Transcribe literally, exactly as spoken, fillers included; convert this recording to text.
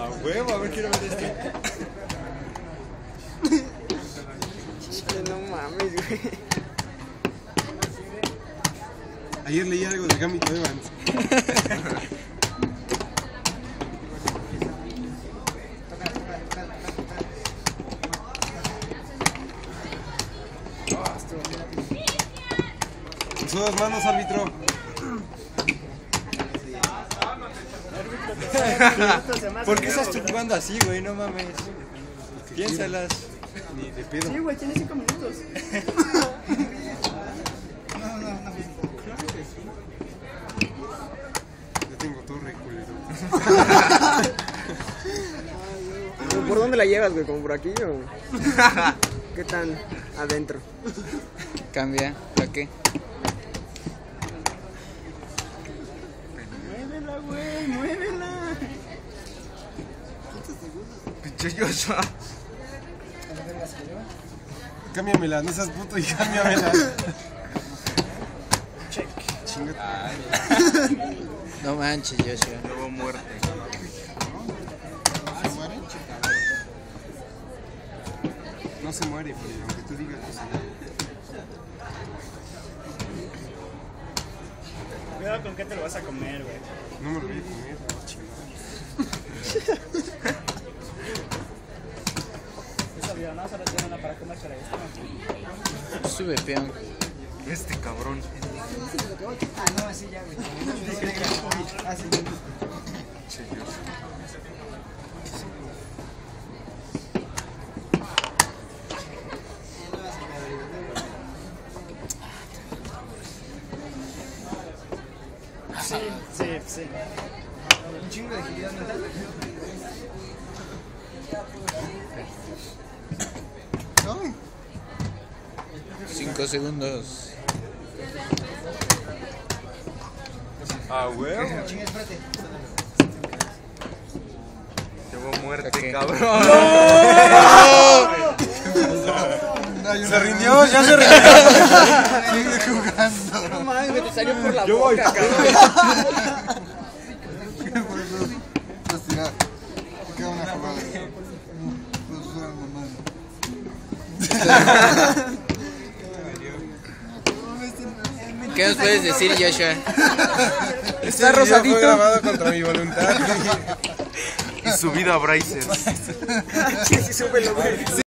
A huevo, a ver, quiero ver este. No mames, güey. Ayer leí algo de Gambito Evans. Sus dos manos, árbitro. ¿Por qué estás jugando así, güey? No mames. Piénsalas. Ni de pedo. Sí, güey, tiene cinco minutos. No, no, no. Yo tengo torre, culero. ¿Por dónde la llevas, güey? ¿Como por aquí o...? ¿Qué tan adentro? Cambia, ¿para qué? Muévela, güey, muévela. Pinche Joshua. Cámbiamela, no seas puto y cámbiamela. Check. Chingada. No manches, Joshua. Nuevo muerte. ¿Se muere? No se muere, güey, aunque tú digas que se muere. Cuidado con qué te lo vas a comer, güey. No me lo voy a comer, no, chingada. Esa vida, no, solo tiene una para comer para esto. Sube, peón. Este cabrón. Ah, no, así ya, güey. Ah, sí. Sí, sí, sí. Un chingo de agilidad mental. Ay. Cinco segundos. Ah, huevo. Chinga, espérate. Nuevo muerte, ¿Qué? cabrón. Se rindió, ya se rindió. Sigue jugando. No mames, güey, te salió por la Yo voy. boca, cabrón. Pues tira. Te queda una jugada. Pues fuera normal. ¿Qué nos puedes decir, Joshua? Está rosadito. Fue grabado contra mi voluntad. Y subido a Brazers. Sí, sí, súbelo, güey.